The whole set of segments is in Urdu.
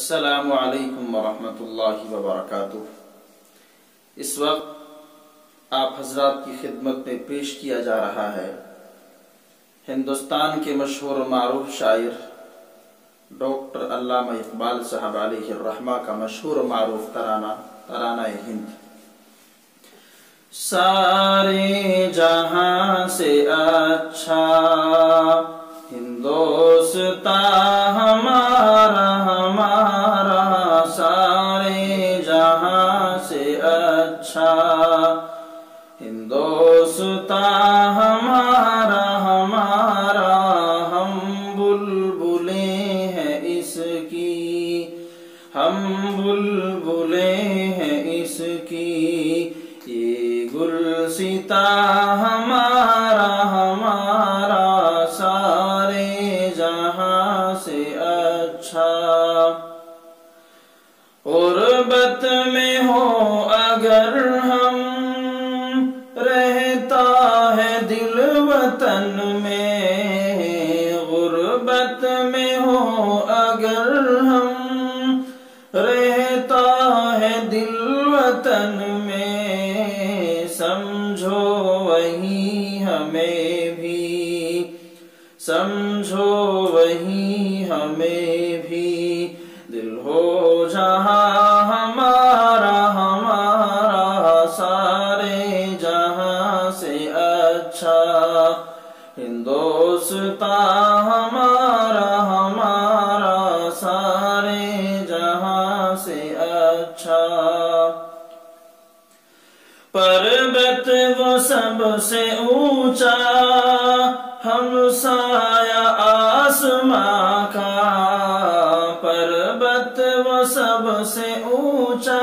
السلام علیکم ورحمۃ اللہ وبرکاتہ۔ اس وقت آپ حضرات کی خدمت میں پیش کیا جا رہا ہے ہندوستان کے مشہور و معروف شاعر ڈاکٹر علامہ اقبال صاحب علیہ الرحمہ کا مشہور و معروف ترانہ ہند۔ سارے جہاں سے اچھا ہندوستان ہمارا ہمارا، سارے جہاں سے اچھا ہندوستان ہمارا ہمارا، ہم بلبلیں ہیں اس کی، ہم بلبلیں ہیں اس کی، یہ گلستاں ہمارا ہمارا، سارے جہاں سے اچھا۔ غربت میں ہو اگر ہم، رہتا ہے دل وطن میں، غربت میں ہو اگر ہم، رہتا ہے دل وطن میں، سمجھو وہی ہمیں بھی، سمجھو وہی ہمیں بھی، دل ہو جہاں ہمارا ہمارا، سارے جہاں سے اچھا ہندوستان ہمارا ہمارا، سارے جہاں سے اچھا۔ پربت وہ سب سے اونچا، ہمسایہ آسماں کا، پربت وہ سب سے اونچا،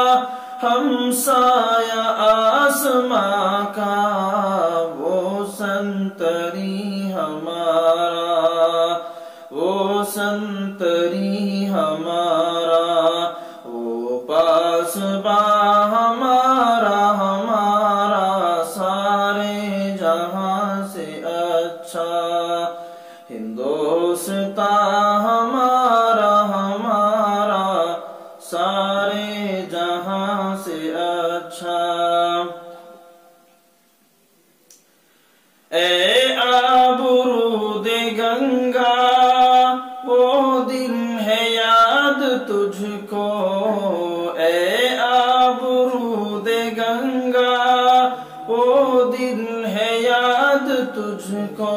ہمسایہ آسماں کا، وہ سنتری ہمارا، وہ سنتری ہمارا، وہ پاسباں ہمارا ہمارا، سارے جہاں سے اچھا ہندوستان ہمارا ہمارا، سارے جہاں سے اچھا۔ اے آبرود گنگا وہ دن ہے یاد تجھ کو، اے آبرود گنگا وہ دن ہے یاد تجھ کو،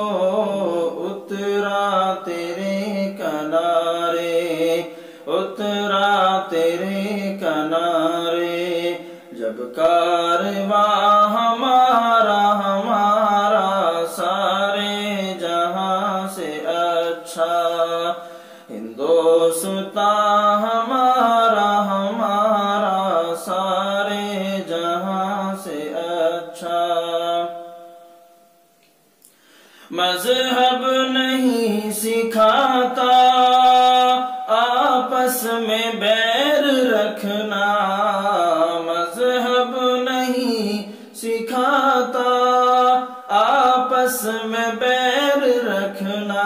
اترا تیرے کنارے، اترا تیرے کنارے، جب کارواں ہمارا ہمارا، سارے جہاں سے اچھا ہندوستان ہمارا ہمارا، سارے جہاں سے اچھا۔ مذہب نہیں سکھاتا آپس میں بیر رکھنا، مذہب نہیں سکھاتا آپس میں بیر رکھنا،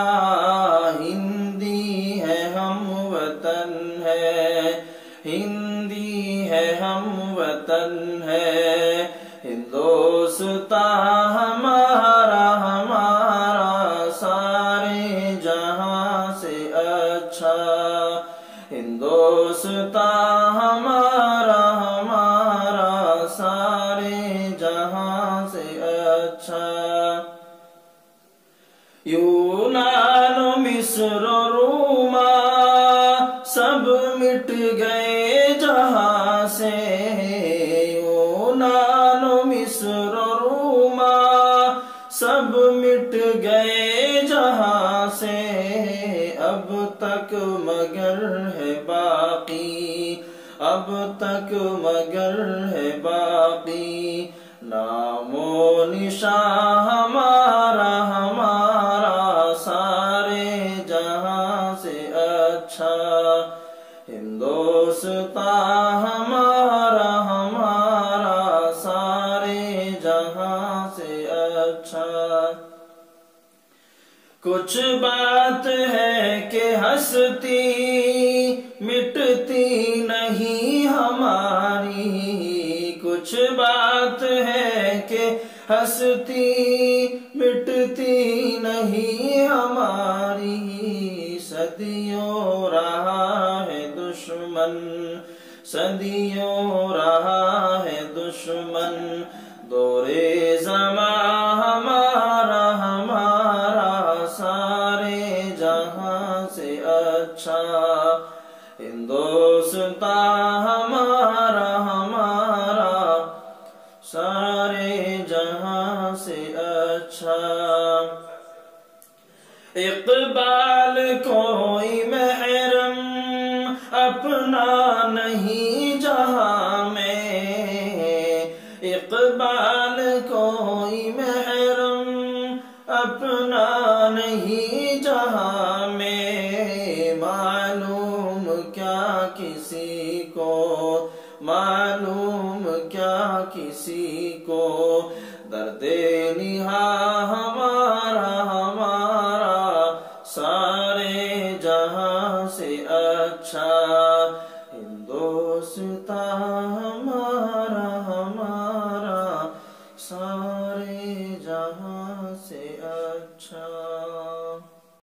ہندی ہے ہم وطن ہے، ہندی ہے ہم وطن ہے، ہندوستان ہمارا ہمارا، سارے جہاں سے اچھا ہندوستان ہمارا ہمارا، سارے جہاں سے اچھا۔ یونان و مصر و روما سب مٹ گئے جہاں سے، یونان و مصر و روما سب مٹ گئے جہاں سے، اب تک مگر ہے باقی، اب تک مگر ہے باقی، نام و نشان ہمارا ہمارا، سارے جہاں سے اچھا ہندوستان ہمارا ہمارا، سارے جہاں سے اچھا۔ کچھ بات ہے کہ ہستی مٹ ہستی مٹتی نہیں ہماری، صدیوں رہا ہے دشمن، صدیوں رہا ہے دشمن، دور زمان ہمارا ہمارا سارے جہاں سے اچھا، ہندوستان ہمارا ہمارا سارے جہاں سے اچھا۔ اقبال کوئی محرم اپنا نہیں جہاں میں، اقبال کوئی محرم اپنا نہیں جہاں میں، معلوم کیا کسی کو، معلوم کیا کسی کو، درد نہاں ہمارا ہمارا سارے جہاں سے اچھا۔